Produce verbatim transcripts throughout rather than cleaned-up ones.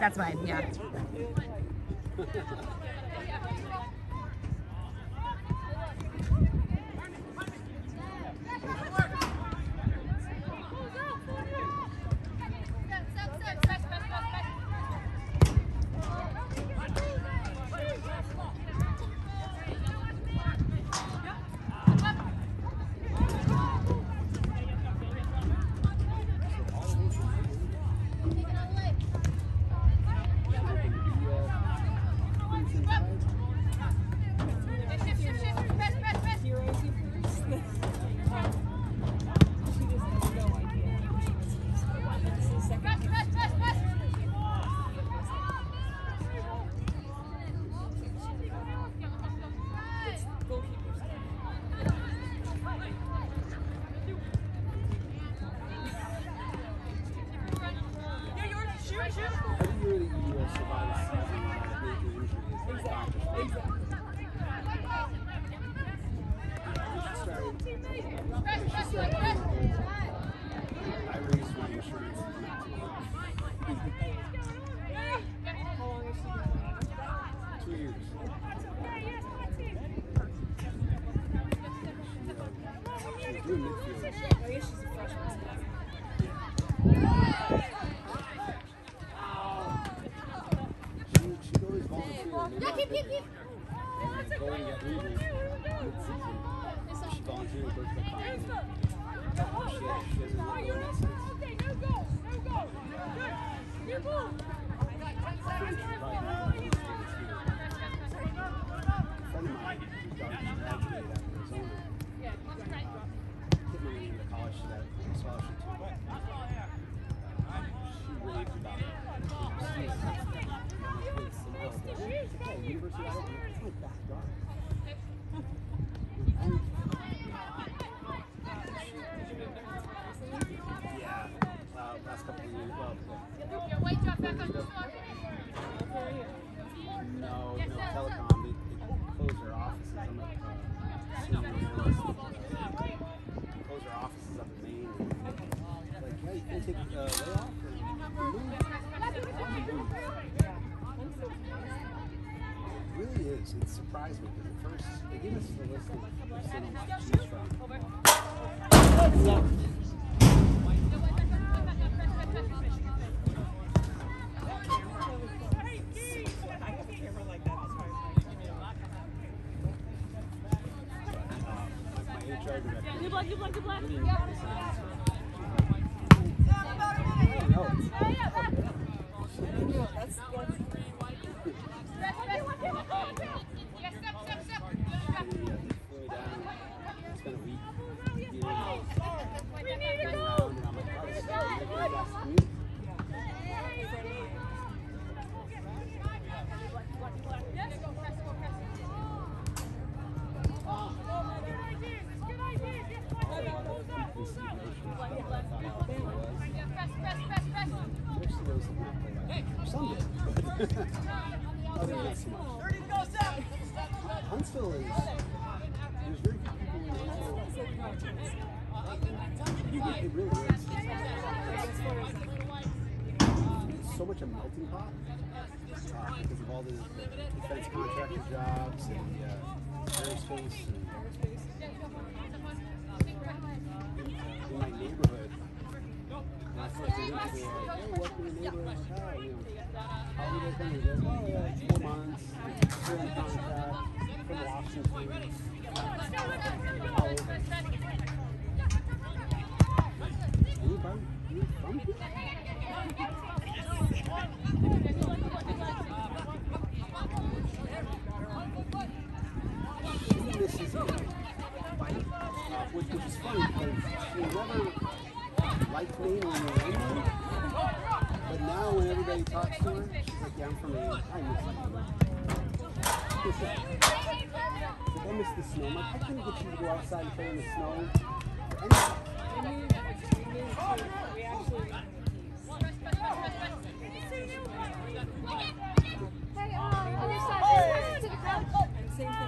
That's mine, yeah. It surprised me because at first they gave us the list of cities to choose from. Good luck, good luck, good luck. That's, that's Huntsville is, there's very few people in Huntsville. You get, it really is. It's so much a melting pot uh, because of all the defense contractor jobs and the uh, aerospace. And in my neighborhood, when I first moved into the, like, hey, what's your neighborhood? Oh, you know, how long have you been here? Oh, yeah, four months. From Washington. Anybody? You from here? She misses it. Uh, which, which is funny because she never liked me when we were in there. But now when everybody talks to her, she's like, yeah, I'm from Maine. I miss you. Like, I miss the snow. I'm like, I couldn't get you to go outside and play in the snow. We actually. Hey, um, other side, to the couch. And same thing.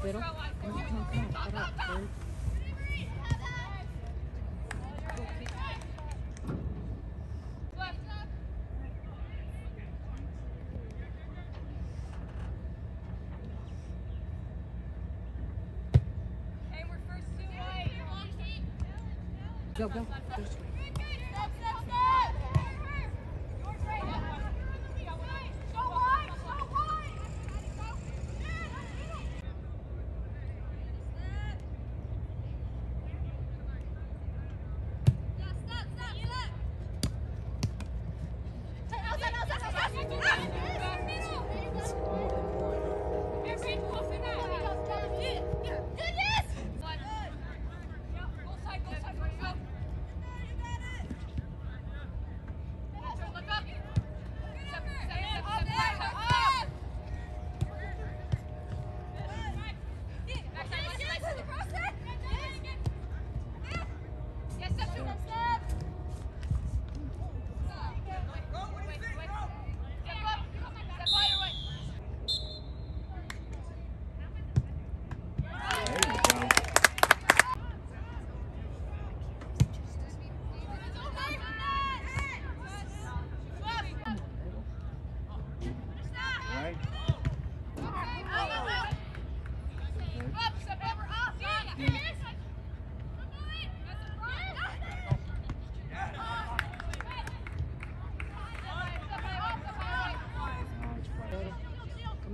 Pero, come on, come on, come on, get up, Bird. Go, go. This way.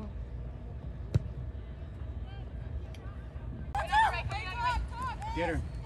Get her.